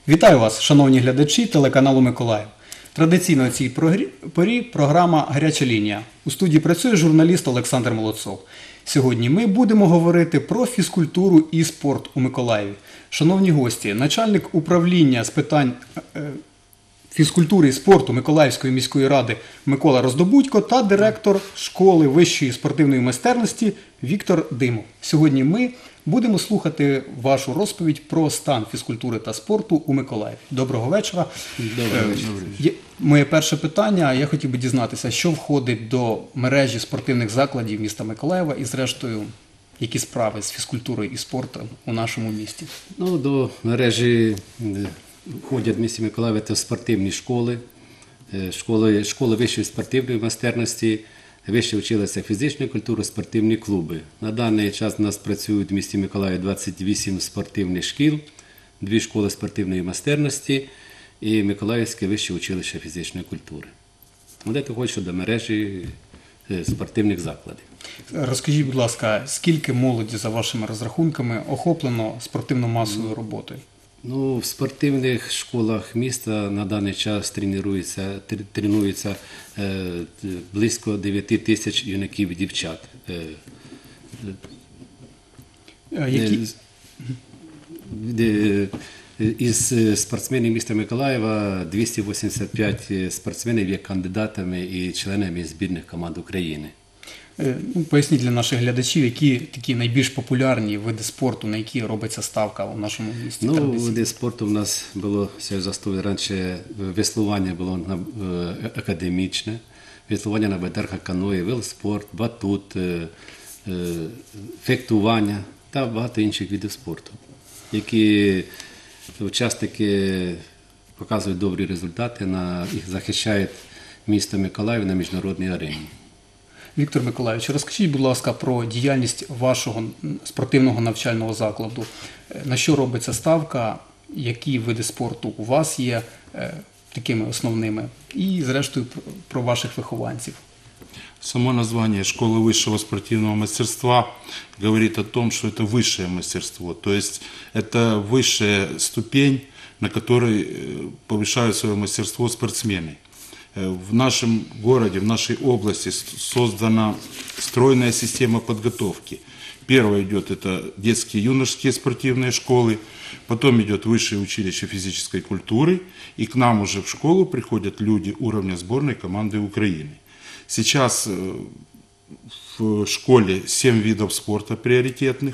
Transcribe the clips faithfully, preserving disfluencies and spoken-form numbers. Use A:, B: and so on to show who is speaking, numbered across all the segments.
A: Вітаю вас, шановні глядачі телеканалу Миколаїв. Традиційно у цій порі програма «Гаряча лінія». У студії працює журналіст Олександр Молодцов. Сьогодні ми будемо говорити про фізкультуру і спорт у Миколаєві. Шановні гості, начальник управління з питань фізкультури і спорту Миколаївської міської ради Микола Роздобудько та директор школи вищої спортивної майстерності Віктор Димов. Сьогодні ми будемо слухати вашу розповідь про стан фізкультури та спорту у Миколаєві. Доброго вечора.
B: Доброго вечора.
A: Моє перше питання, я хотів би дізнатися, що входить до мережі спортивних закладів міста Миколаєва і, зрештою, які справи з фізкультурою і спортом у нашому місті?
B: Ну, до мережі входять в місті Миколаєва це спортивні школи, школи, школи вищої спортивної майстерності, вище училися фізичної культури, спортивні клуби. На даний час у нас працюють в місті Миколаєві двадцять вісім спортивних шкіл, дві школи спортивної майстерності і Миколаївське вище училище фізичної культури. От це входить до мережі спортивних закладів.
A: Розкажіть, будь ласка, скільки молоді, за вашими розрахунками, охоплено спортивно-масовою роботою?
B: Ну, в спортивних школах міста на даний час тренується, тренується е, близько дев'ять тисяч юнаків і дівчат. Е,
A: Які?
B: Е, із спортсменів міста Миколаєва двісті вісімдесят п'ять спортсменів є кандидатами і членами збірних команд України.
A: Ну, поясніть для наших глядачів, які такі найбільш популярні види спорту, на які робиться ставка у нашому місті?
B: Ну, види спорту в нас було, я застою раніше, веслування було академічне, веслування на байдарках, каної, велоспорт, батут, фехтування та багато інших видів спорту, які учасники показують добрі результати, на, їх захищають місто Миколаїв на міжнародній арені.
A: Віктор Миколайович, розкажіть, будь ласка, про діяльність вашого спортивного навчального закладу. На що робиться ставка, які види спорту у вас є такими основними, і, зрештою, про ваших вихованців.
C: Само название «Школы высшего спортивного мастерства» говорит о том, что это высшее мастерство. То есть это высшая ступень, на которой повышают свое мастерство спортсмены. В нашем городе, в нашей области создана стройная система подготовки. Первое идет это детские и юношеские спортивные школы, потом идет высшее училище физической культуры, и к нам уже в школу приходят люди уровня сборной команды Украины. Сейчас в школе семь видов спорта приоритетных,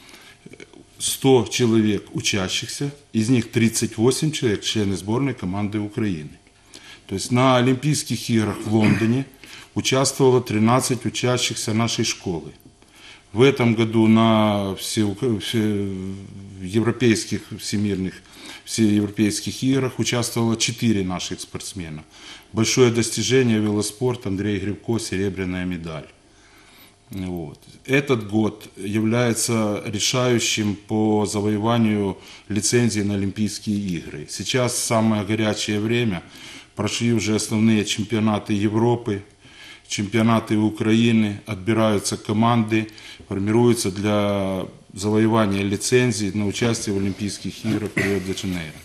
C: сто человек учащихся, из них тридцать восемь человек члены сборной команды Украины. То есть на Олимпийских играх в Лондоне участвовало тринадцать учащихся нашей школы. В этом году на все, все, европейских, всемирных, всеевропейских играх участвовало четыре наших спортсмена. Большое достижение велоспорт, Андрей Гривко, серебряная медаль. Вот. Этот год является решающим по завоеванию лицензии на Олимпийские игры. Сейчас самое горячее время. Прошли уже основные чемпионаты Европы, чемпионаты Украины, отбираются команды, формируются для завоевания лицензий на участие в Олимпийских играх Рио-де-Жанейро.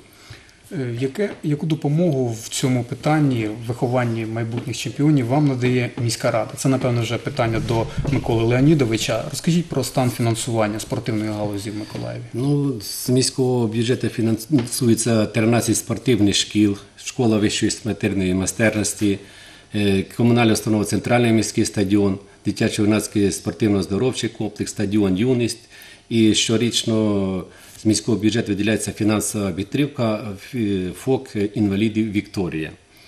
A: Яке, яку допомогу в цьому питанні, в вихованні майбутніх чемпіонів, вам надає міська рада? Це, напевно, вже питання до Миколи Леонідовича. Розкажіть про стан фінансування спортивної галузі в Миколаєві.
B: Ну, з міського бюджету фінансується тринадцять спортивних шкіл, школа вищої спортивної майстерності, комунальна установа «Центральний міський стадіон», дитячо-юнацький спортивно-здоровчий комплекс, стадіон «Юність». І щорічно з міського бюджету виділяється фінансова підтримка ФОК «Інвалідів Вікторія».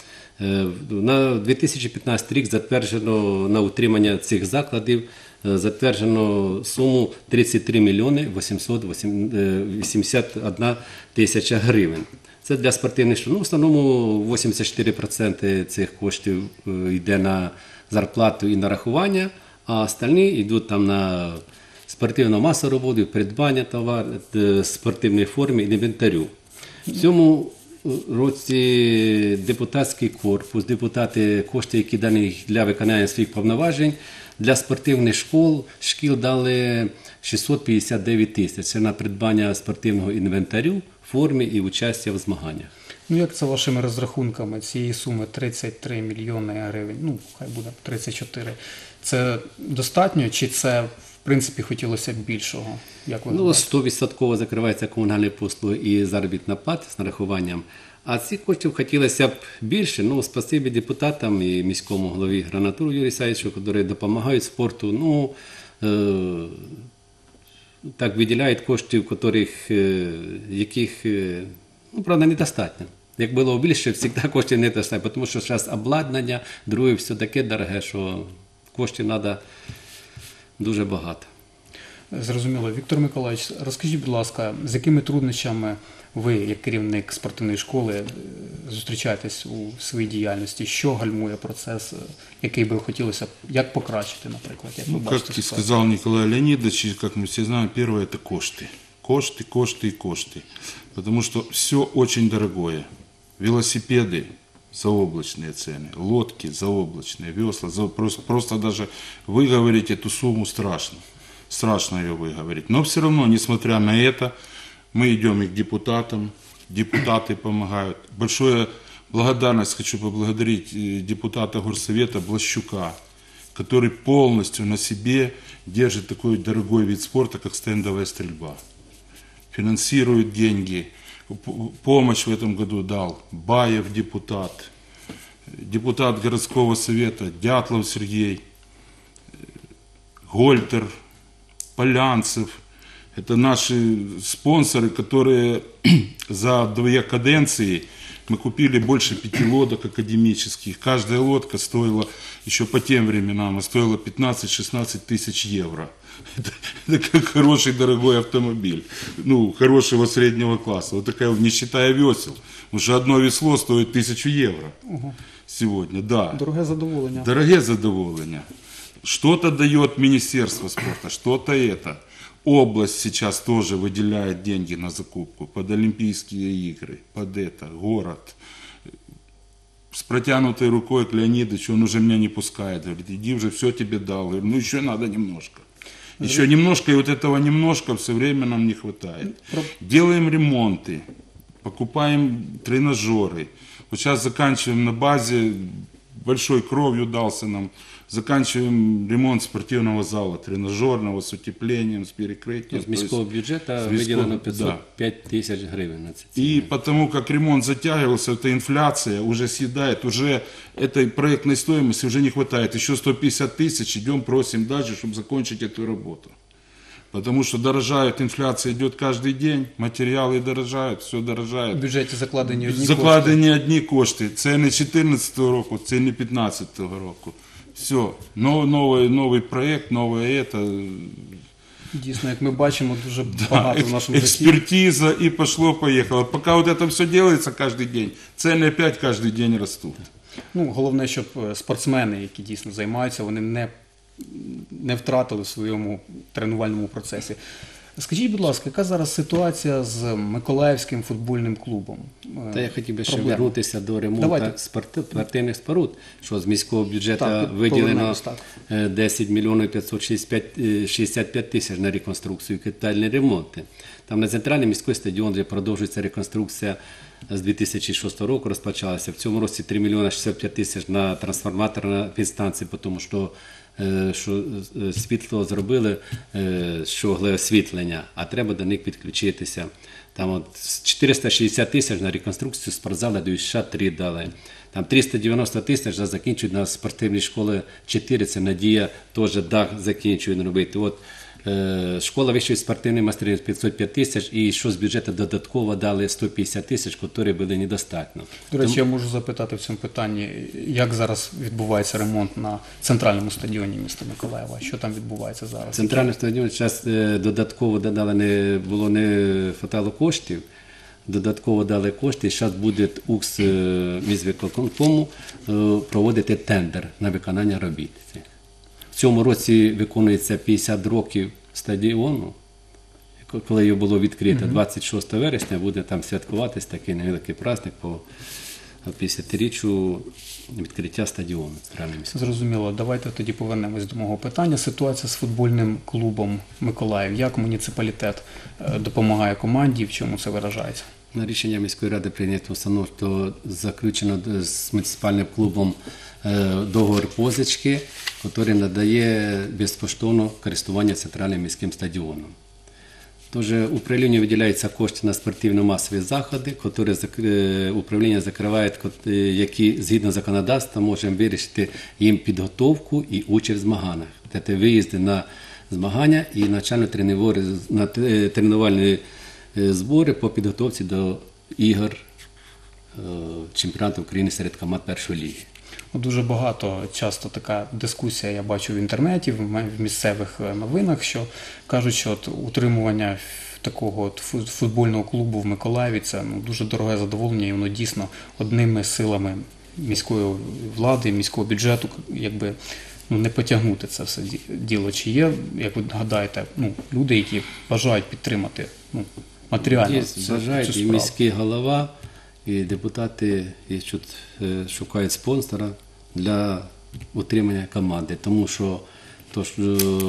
B: На дві тисячі п'ятнадцятий рік затверджено на утримання цих закладів затверджено суму тридцять три мільйони вісімсот вісімдесят одна тисяча гривень. Це для спортивних шкіл. Ну, в основному вісімдесят чотири відсотки цих коштів йде на зарплату і нарахування, а остальні йдуть там на спортивну масову роботу, придбання товарів, спортивної форми і інвентарю. В цьому році депутатський корпус, депутати, кошти, які дані для виконання своїх повноважень, для спортивних школ, шкіл дали шістсот п'ятдесят дев'ять тисяч. Це на придбання спортивного інвентарю, форми і участі в змаганнях.
A: Ну, як це вашими розрахунками цієї суми тридцять три мільйони гривень, ну, хай буде тридцять чотири, це достатньо чи це, в принципі, хотілося б більшого? Як ви
B: Ну,
A: гадаєте?
B: сто відсотків закриваються комунальні послуги і заробітна плата з нарахуванням. А цих коштів хотілося б більше. Ну, спасибі депутатам і міському голові Гранатуру Юрію Саїчу, які допомагають спорту. Ну, е- так виділяють коштів, котрих, е- яких, е- ну, правда, недостатньо. Як було більше, завжди коштів недостатньо, тому що зараз обладнання, друге, все таке дороге, що коштів треба дуже багато.
A: Зрозуміло. Віктор Миколаївич, розкажіть, будь ласка, з якими труднощами ви, як керівник спортивної школи, е, зустрічаєтесь у своїй діяльності? Що гальмує процес, е, який би хотілося б, як покращити, наприклад? Як ви
C: Ну,
A: бачите
C: как и
A: ситуацію?
C: сказал Николай Леонидович, и как мы все знаем, первое – это кошты. Кошты, кошты и кошты. Потому что все очень дорогое. Велосипеды – заоблачные цены, лодки – заоблачные, весла – за- просто, просто даже выговорить эту сумму страшно. Страшно ее выговорить. Но все равно, несмотря на это, мы идем и к депутатам, депутаты помогают. Большое благодарность хочу поблагодарить э, депутата горсовета Блащука, который полностью на себе держит такой дорогой вид спорта, как стендовая стрельба. Финансирует деньги. П- Помощь в этом году дал Баев депутат, депутат городского совета Дятлов Сергей, Гольтер, Полянцев. Это наши спонсоры, которые за две каденции мы купили больше пяти лодок академических. Каждая лодка стоила, еще по тем временам, стоила пятнадцать-шестнадцать тысяч евро. Это, это как хороший дорогой автомобиль, ну, хорошего среднего класса. Вот такая, не считая весел. Уже одно весло стоит тысячу евро сегодня, да.
A: Дороге задоволення.
C: Дорогие задоволения. Что-то дает Министерство спорта, что-то это. Область сейчас тоже выделяет деньги на закупку под Олимпийские игры, под это, город. С протянутой рукой к Леонидовичу, он уже меня не пускает. Говорит, иди уже, все тебе дал. Говорю, ну еще надо немножко. Еще немножко, и вот этого немножко все время нам не хватает. Делаем ремонты, покупаем тренажеры. Вот сейчас заканчиваем на базе, большой кровью дался нам, заканчиваем ремонт спортивного зала, тренажерного, с утеплением, с перекрытием.
B: З
C: То есть
B: міського бюджету
C: з
B: виділено
C: міського,
B: п'ятсот п'ять тисяч гривень на це.
C: И потому как ремонт затягивался, эта инфляция уже съедает, уже этой проектной стоимости уже не хватает. Еще сто пятьдесят тысяч, идем, просим дальше, чтобы закончить эту работу. Потому что дорожает, инфляция идет каждый день, материалы дорожают, все
A: В
C: дорожает.
A: бюджеті закладені одні
C: Закладені одні кошти. Це не чотирнадцятого року, це не п'ятнадцятого року. Все, новий, новий, новий проєкт, нове це.
A: кошти. Дійсно, як ми бачимо, дуже багато в нашому житті.
C: Експертиза і пошло-поїхало. Поки от це все робиться кожен день, ціни опять кожен день ростуть.
A: Ну, головне, щоб е, спортсмени, які дійсно займаються, вони не, не втратили в своєму тренувальному процесі. Скажіть, будь ласка, яка зараз ситуація з Миколаївським футбольним клубом? Е,
B: Та я хотів би ще
A: проблеми?
B: вернутися до ремонту
A: Давайте.
B: спорти- спортивних споруд, що з міського бюджету
A: Так,
B: виділено
A: повернемось, так.
B: е, десять мільйонів п'ятсот шістдесят п'ять тисяч на реконструкцію і капітальні ремонти. Там на центральний міський стадіон, де продовжується реконструкція з дві тисячі шостого року розпочалася. В цьому році три мільйони шістдесят п'ять тисяч на трансформаторну підстанцію, тому що е, що е, світло зробили, е, щогли освітлення, а треба до них підключитися. Там от чотириста шістдесят тисяч на реконструкцію спортзалу до США три дали. Там триста дев'яносто тисяч закінчують на спортивній школі чотири, це Надія, теж дах закінчують робити. От, е, школа вищої спортивної майстерності п'ятсот п'ять тисяч і що з бюджету додатково дали сто п'ятдесят тисяч, які були недостатньо.
A: До речі, я можу запитати в цьому питанні, як зараз відбувається ремонт на центральному стадіоні міста Миколаєва? Що там відбувається зараз?
B: Центральний стадіон зараз е, додатково додали, не було не хватало коштів, додатково дали кошти, і зараз буде УКС е, міськвиконкому е, проводити тендер на виконання робіт. В цьому році виконується п'ятдесят років стадіону, коли його було відкрито, двадцять шостого вересня буде там святкуватись такий невеликий праздник по п'ятдесятиріччю відкриття стадіону центрального міського.
A: Зрозуміло. Давайте тоді повернемось до мого питання. Ситуація з футбольним клубом Миколаїв. Як муніципалітет е, допомагає команді, в чому це виражається?
B: На рішення міської ради прийнято установ, що заключено з муніципальним клубом е, договір позички, який надає безкоштовно користування центральним міським стадіоном. Тож управлінню виділяються кошти на спортивно-масові заходи, які зак- управління закриває, кот- які згідно законодавства можемо вирішити їм підготовку і участь в змаганнях. Це виїзди на змагання і навчально-тренувальні на те- тренувальні е, збори по підготовці до ігор е, чемпіонату України серед команд першої ліги.
A: От Дуже багато, часто така дискусія я бачу в інтернеті, в ме- в місцевих е, новинах, що кажуть, що от утримування ф- такого от фу- футбольного клубу в Миколаєві – це ну, дуже дороге задоволення, і воно дійсно одними силами міської влади, міського бюджету, якби ну, не потягнути це все ді- діло. Чи є, як ви гадаєте, ну, люди, які бажають підтримати ну, матеріально
B: Є,
A: цю, цю
B: бажають і
A: справу?
B: міський голова, і депутати і тут, е, шукають спонсора для утримання команди, тому що то, що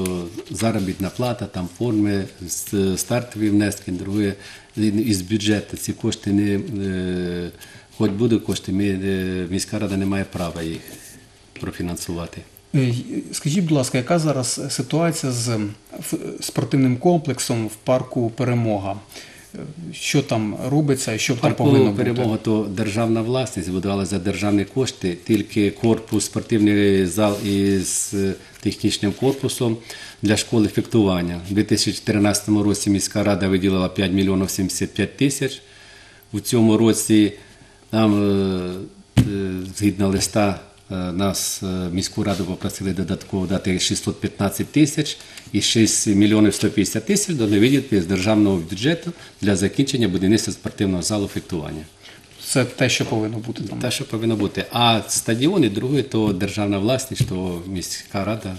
B: е, заробітна плата, там форми, с- стартові внески, друге, і- із бюджету ці кошти не, е, хоч будуть кошти, ми, е, міська рада не має права їх профінансувати.
A: Е, Скажіть, будь ласка, яка зараз ситуація з ф- спортивним комплексом в парку «Перемога»? Е, Що там робиться і що там повинно
B: Парку
A: бути?
B: «Перемога» – то державна власність, будувалася за державні кошти, тільки корпус, спортивний зал із е, технічним корпусом для школи фехтування. У дві тисячі чотирнадцятому році міська рада виділила п'ять мільйонів сімдесят п'ять тисяч. У цьому році нам, е, е, згідно листа, е, нас, е, міську раду попросили додатково дати шістсот п'ятнадцять тисяч і шість мільйонів сто п'ятдесят тисяч до виділити з державного бюджету для закінчення будівництва спортивного залу фехтування.
A: Це те, що повинно бути там.
B: Те, що повинно бути. А стадіон і друге, то державна власність, то міська рада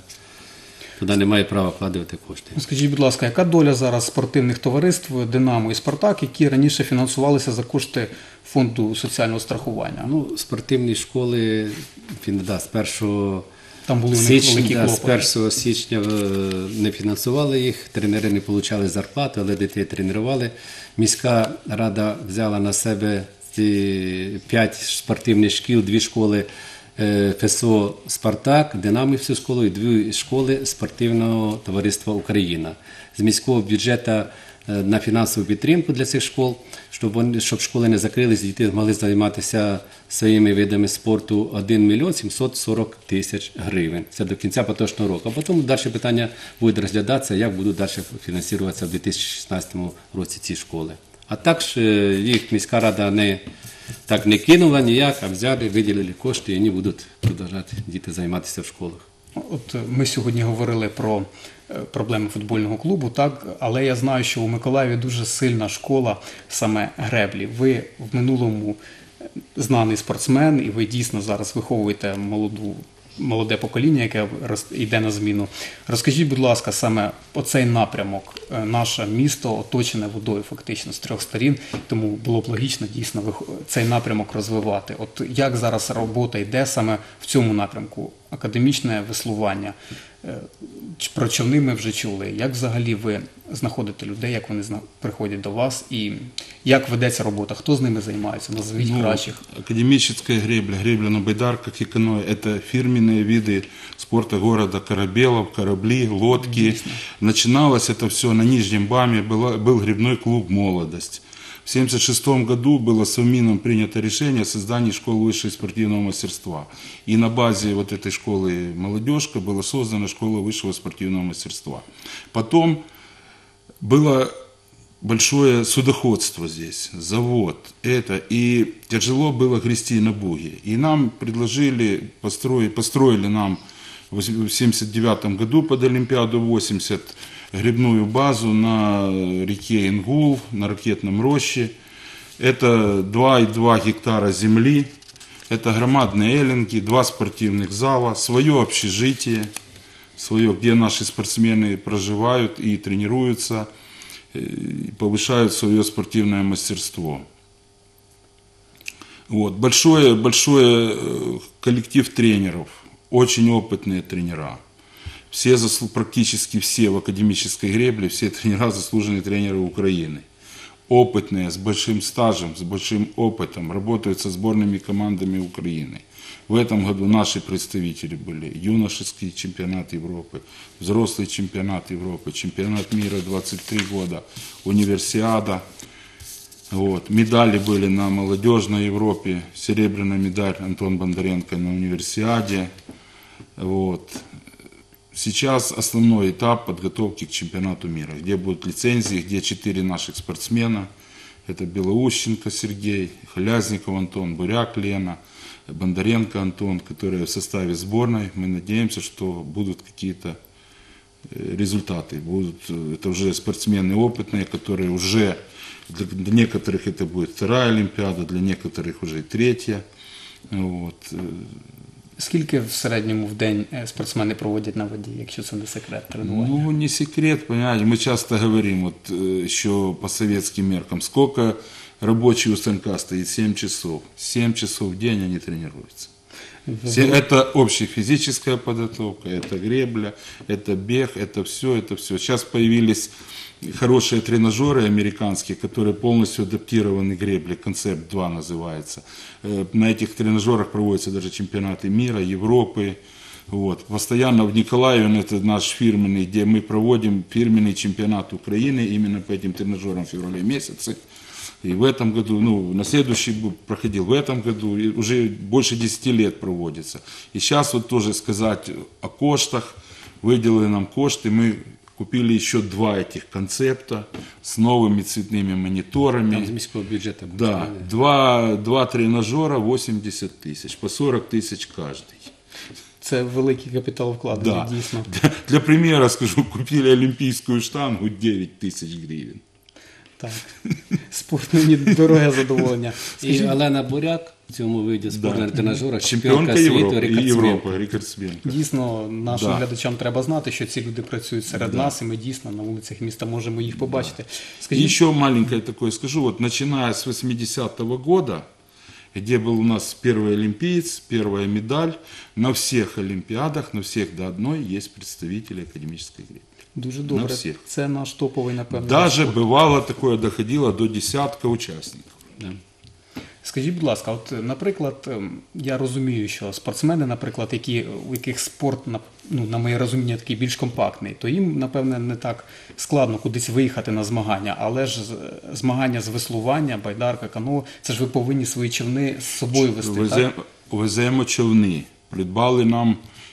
B: туди не має права вкладувати кошти.
A: Скажіть, будь ласка, яка доля зараз спортивних товариств «Динамо» і «Спартак», які раніше фінансувалися за кошти фонду соціального страхування?
B: Ну, спортивні школи, він, да, з першого
A: Там були у них
B: січня,
A: великі
B: да, з
A: клопоти.
B: першого січня е, не фінансували їх, тренери не отримали зарплату, але дітей тренували. Міська рада взяла на себе ці п'ять спортивних шкіл, дві школи е, ФСО «Спартак», «Динамівську школу» і дві школи спортивного товариства «Україна». З міського бюджету е, на фінансову підтримку для цих школ, щоб, вони, щоб школи не закрились, діти могли займатися своїми видами спорту, один мільйон сімсот сорок тисяч гривень. Це до кінця поточного року. А потім далі питання буде розглядатися, як будуть далі фінансуватися в дві тисячі шістнадцятому році ці школи. А так ж е, їх міська рада не, так не кинула ніяк, а взяли, виділили кошти і вони будуть продовжувати діти займатися в школах.
A: От е, ми сьогодні говорили про е, проблеми футбольного клубу, так, але я знаю, що у Миколаєві дуже сильна школа саме греблі. Ви в минулому е, знаний спортсмен, і ви дійсно зараз виховуєте молоду, молоде покоління, яке роз- йде на зміну. Розкажіть, будь ласка, саме оцей напрямок. Е, Наше місто оточене водою фактично з трьох сторін, тому було б логічно дійсно вих- цей напрямок розвивати. От як зараз робота йде саме в цьому напрямку? Академічне веслування. Е, ч- Про човни ми вже чули. Як взагалі ви знаходите людей, як вони зна- приходять до вас і як ведеться робота? Хто з ними займається? Назвіть
C: Ну,
A: кращих.
C: академическая гребля, гребля на байдарках и каноэ – это фирменные виды спорта города Корабелов, корабли, лодки. Начиналось это все на Нижнем Баме, была, был гребной клуб «Молодость». В тысяча девятьсот семьдесят шестом году было Совмином принято решение о создании школы высшего спортивного мастерства. И на базе вот этой школы «Молодежка» была создана школа высшего спортивного мастерства. Потом было большое судоходство здесь, завод, это, и тяжело было грести на буге. И нам предложили, построить, построили нам в семьдесят девятом году под Олимпиаду восемьдесят гребную базу на реке Ингул, на ракетном роще. Это два и два гектара земли, это громадные эллинги, два спортивных зала, свое общежитие, свое, где наши спортсмены проживают и тренируются. и повышают свое спортивное мастерство. Вот. Большой, большой коллектив тренеров, очень опытные тренера. Все, практически все в академической гребле, все тренера заслуженные тренеры Украины. Опытные, с большим стажем, с большим опытом, работают со сборными командами Украины. В этом году наши представители были юношеский чемпионат Европы, взрослый чемпионат Европы, чемпионат мира двадцать три года, универсиада. Вот. Медали были на молодежной Европе, серебряная медаль Антон Бондаренко на универсиаде. Вот. Сейчас основной этап подготовки к чемпионату мира, где будут лицензии, где четыре наших спортсмена. Это Белоущенко Сергей, Халязников Антон, Буряк Лена, Бондаренко Антон, которые в составе сборной. Мы надеемся, что будут какие-то результаты. Будут, это уже спортсмены опытные, которые уже, для, для некоторых это будет вторая Олимпиада, для некоторых уже и третья. Вот.
A: Скільки в середньому в день спортсмени проводять на воді, якщо це не секрет тренування?
C: Ну, не секрет, понимаете. Мы часто говорим, вот еще по советским меркам, сколько рабочий у станка стоит? семь часов. семь часов в день они тренируются. Это общая физическая подготовка, это гребля, это бег, это все, это все. Сейчас появились хорошие тренажеры американские, которые полностью адаптированы к гребле, концепт два называется. На этих тренажерах проводятся даже чемпионаты мира, Европы. Вот. Постоянно в Николаеве, это наш фирменный, где мы проводим фирменный чемпионат Украины именно по этим тренажерам в феврале месяце. И в этом году, ну, на следующий год проходил, в этом году и уже больше десяти лет проводится. И сейчас вот тоже сказать о коштах, выделили нам кошты, мы купили еще два этих концепта с новыми цветными мониторами.
B: Там з міського бюджету.
C: Да, два, два тренажера, восемьдесят тысяч, по сорок тысяч каждый.
A: Це великий капітал вкладення,
C: Да.
A: дійсно.
C: Для, для примера скажу, купили олимпийскую штангу девять тысяч гривен.
A: Так. Спорт мені дороге задоволення.
B: І Олена Буряк в цьому виді спорту тренажера,
C: Чемпионка
B: чемпіонка світу,
C: Европы,
B: рекордсменка.
C: Европы, рекордсменка.
A: Дійсно, нашим
C: Да.
A: глядачам треба знати, що ці люди працюють серед нас, і ми дійсно на вулицях міста можемо їх побачити.
C: И
A: Скажіть,
C: еще маленькое такое скажу, вот начиная с восьмидесятого года, где был у нас первый олимпиец, первая медаль, на всех олимпиадах, на всех до одной есть представители академической гребли.
A: дуже
C: на
A: добре.
C: всіх.
A: Це наш топовий, напевно.
C: Даже
A: спорт.
C: бывало такое, доходило до десятка участников.
B: Да.
A: Скажіть, будь ласка, от, наприклад, ем, я розумію, що спортсмени, наприклад, які, у яких спорт, на- ну, на моє розуміння, такий більш компактний, то їм, напевне, не так складно кудись виїхати на змагання, але ж з- змагання з веслування, байдарка, каноe, це ж ви повинні свої човни з собою вести,
C: Веземо,
A: так?
C: веземо човни. Придбали нам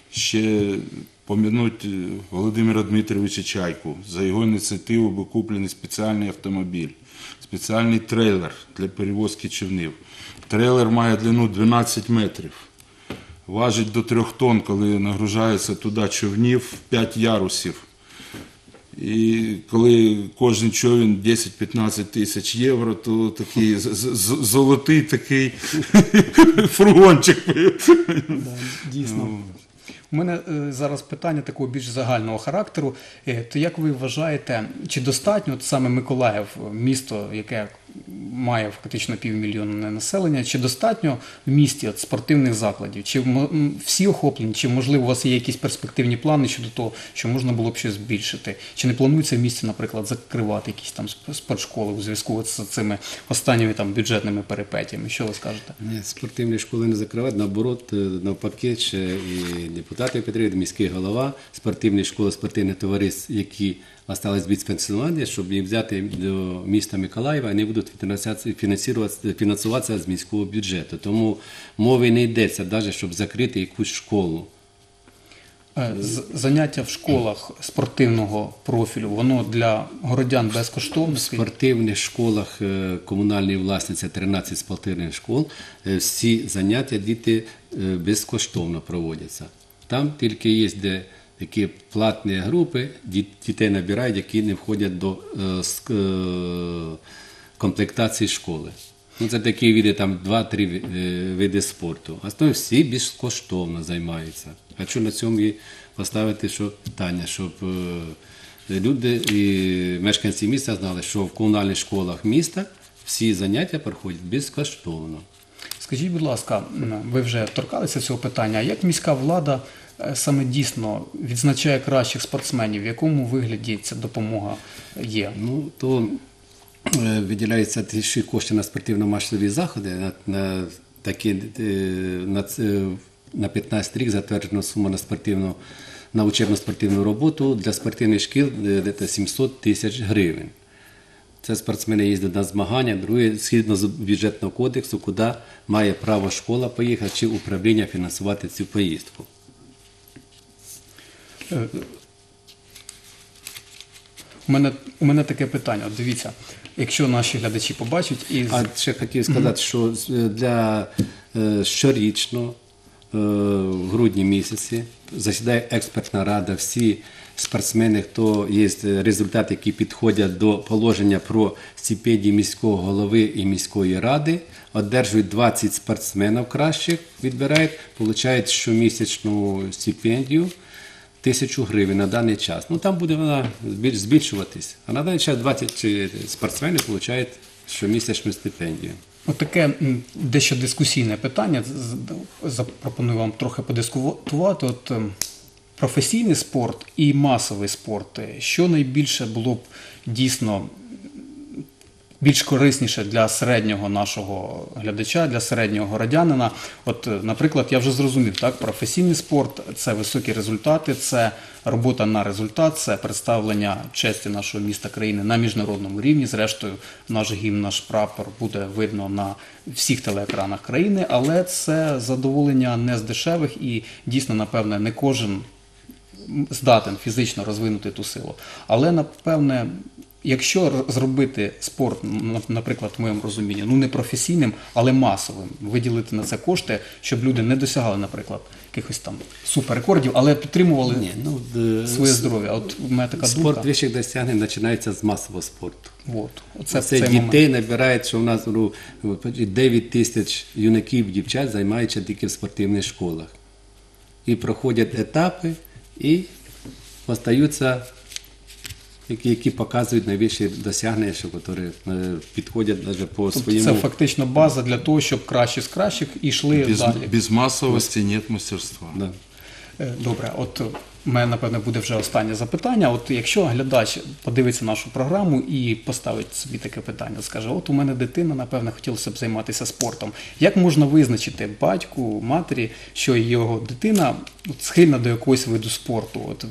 C: ще пом'януть Володимира Дмитровича Чайку. За його ініціативу був куплений спеціальний автомобіль, спеціальний трейлер для перевозки човнів. Трейлер має длину дванадцять метрів. Важить до трьох тонн, коли нагружається туди човнів, п'ять ярусів. І коли кожен човен десять-п'ятнадцять тисяч євро, то такий з- з- з- золотий такий фургончик.
A: Да, дійсно. У мене е, зараз питання такого більш загального характеру. Е, То як ви вважаєте, чи достатньо от саме Миколаїв, місто, яке має фактично півмільйонне населення, чи достатньо в місті от спортивних закладів? Чи мо- м, всі охоплені, чи можливо у вас є якісь перспективні плани щодо того, що можна було б щось збільшити? Чи не планується в місті, наприклад, закривати якісь там сп- спортшколи у зв'язку от з цими останніми там бюджетними перипетіями? Що ви скажете?
B: Ні, спортивні школи не закривають, наоборот, е, навпаки, ще і депутати підтримують, міський голова, спортивні школи, спортивних товариств, які остались без фінансування, щоб їх взяти до міста Миколаєва, вони будуть фінансуватися, фінансуватися з міського бюджету. Тому мови не йдеться, навіть щоб закрити якусь школу.
A: Е, з- Заняття в школах спортивного профілю, воно для городян безкоштовне?
B: В спортивних школах е, комунальної власниці тринадцять спортивних школ, е, всі заняття діти е, безкоштовно проводяться. Там тільки є де такі платні групи, діт- дітей набирають, які не входять до е, ск- е, комплектації школи. Ну, це такі види, там два-три е, види спорту. А то всі безкоштовно займаються. Хочу на цьому і поставити що питання, щоб е, люди і мешканці міста знали, що в комунальних школах міста всі заняття проходять безкоштовно.
A: Скажіть, будь ласка, ви вже торкалися цього питання, а як міська влада е, саме дійсно відзначає кращих спортсменів, в якому вигляді ця допомога є?
B: Ну, то е, виділяються ті ще кошти на спортивно-масові заходи, на, на, такі, е, на, це- на п'ятнадцятий рік затверджена сума на спортивну, на учебно-спортивну роботу для спортивних шкіл е, десь сімсот тисяч гривень. Це спортсмени їздять на змагання, друге, згідно з бюджетного кодексу, куди має право школа поїхати чи управління фінансувати цю поїздку.
A: Е, У мене, у мене таке питання. От дивіться, якщо наші глядачі побачать і з-
B: А ще хотів сказати, що з- для е, щорічно е, в грудні місяці засідає експертна рада. Всі спортсмени, хто є результати, які підходять до положення про стипендії міського голови і міської ради, одержують двадцять спортсменів кращих, відбирають, отримують щомісячну стипендію. Тисячу гривень на даний час. Ну там буде вона збіль- збільшуватись. А на даний час двадцять спортсменів отримують щомісячну стипендію.
A: от таке м, дещо дискусійне питання. З- з- Запропоную вам трохи подискутувати. От ем, професійний спорт і масовий спорт. е, Що найбільше було б дійсно більш корисніше для середнього нашого глядача, для середнього городянина? От, е, наприклад, я вже зрозумів, так, професійний спорт – це високі результати, це робота на результат, це представлення честі нашого міста, країни на міжнародному рівні. Зрештою, наш гімн, наш прапор буде видно на всіх телеекранах країни, але це задоволення не з дешевих і дійсно, напевне, не кожен здатен фізично розвинути ту силу. Але, напевне, якщо р- зробити спорт, м, наприклад, в моєму розумінні, ну не професійним, але масовим, виділити на це кошти, щоб люди не досягали, наприклад, якихось там суперрекордів, але підтримували
B: Ні, ну, е,
A: своє здоров'я. От у мене така
B: Спорт
A: думка.
B: вищих досягнень починається з масового спорту.
A: От, оце
B: Це
A: цей
B: дітей
A: момент.
B: набирають, що в нас ну, дев'ять тисяч юнаків, дівчат займаються тільки в спортивних школах. І проходять етапи, і остаються, які, які показують найвищі досягнення, що які е, підходять навіть по
A: Тобто
B: своєму.
A: це фактично база для того, щоб кращі з кращих йшли
C: Без,
A: далі.
C: без массовости нет мастерства.
B: Да.
A: Е, Добре, от у мене, напевне, буде вже останнє запитання. От якщо глядач подивиться нашу програму і поставить собі таке питання, скаже, от у мене дитина, напевне, хотілося б займатися спортом. Як можна визначити батьку, матері, що його дитина от, схильна до якогось виду спорту? От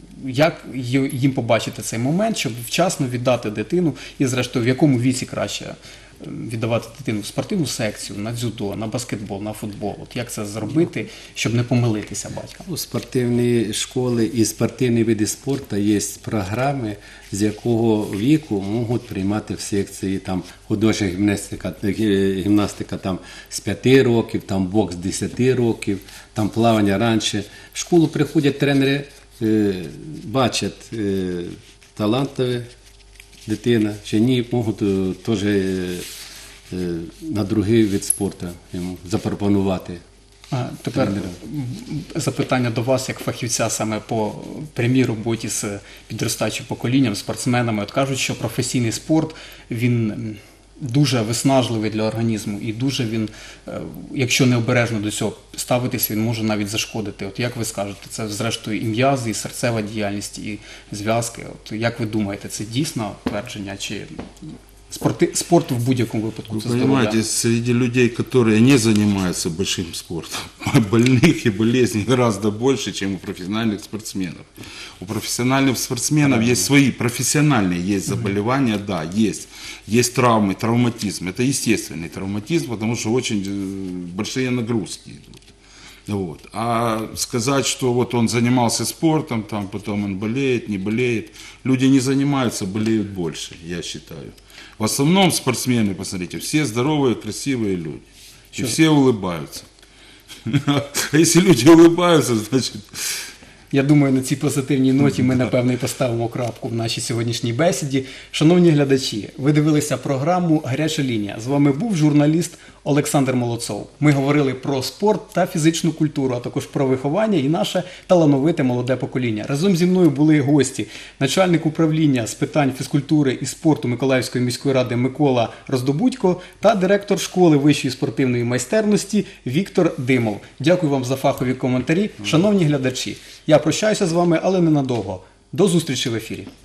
A: як ї- їм побачити цей момент, щоб вчасно віддати дитину і, зрештою, в якому віці краще е, віддавати дитину в спортивну секцію, на дзюдо, на баскетбол, на футбол? От як це зробити, щоб не помилитися батькам?
B: У спортивні школи і спортивні види спорту є програми, з якого віку можуть приймати в секції там художня гімнастика, е, гімнастика там з п'яти років, там бокс з десяти років, там плавання раніше. В школу приходять тренери, е, бачать е, талантове дитина чи ні, можуть е, теж е, е, на другий вид спорту йому запропонувати.
A: А тепер м, запитання до вас, як фахівця саме по прямій роботі з підростаючим поколінням, спортсменами. От кажуть, що професійний спорт, він м, дуже виснажливий для організму і дуже він, е, якщо необережно до цього ставитись, він може навіть зашкодити. От як ви скажете, це зрештою і м'язи, і серцева діяльність, і зв'язки. От як ви думаєте, це дійсно твердження, чи спорти, спорт в будь-якому випадку
C: Вы
A: це
C: понимаете,
A: здоров'я?
C: среди людей, которые не занимаются большим спортом, больных и болезней гораздо больше, чем у профессиональных спортсменов. У профессиональных спортсменов есть свои профессиональные, есть заболевания, да, есть. Есть травмы, травматизм. Это естественный травматизм, потому что очень э, большие нагрузки идут. Вот. А сказать, что вот он занимался спортом, там потом он болеет, не болеет. Люди не занимаются, болеют больше, я считаю. В основном спортсмены, посмотрите, все здоровые, красивые люди. И все улыбаются. А если люди улыбаются, значит...
A: Я думаю, на цій позитивній ноті ми, напевно, і поставимо крапку в нашій сьогоднішній бесіді. Шановні глядачі, ви дивилися програму «Гаряча лінія». З вами був журналіст Олександр Молодцов. Ми говорили про спорт та фізичну культуру, а також про виховання і наше талановите молоде покоління. Разом зі мною були гості, начальник управління з питань фізкультури і спорту Миколаївської міської ради Микола Роздобудько та директор школи вищої спортивної майстерності Віктор Димов. Дякую вам за фахові коментарі. Шановні глядачі, я прощаюся з вами, але ненадовго. До зустрічі в ефірі.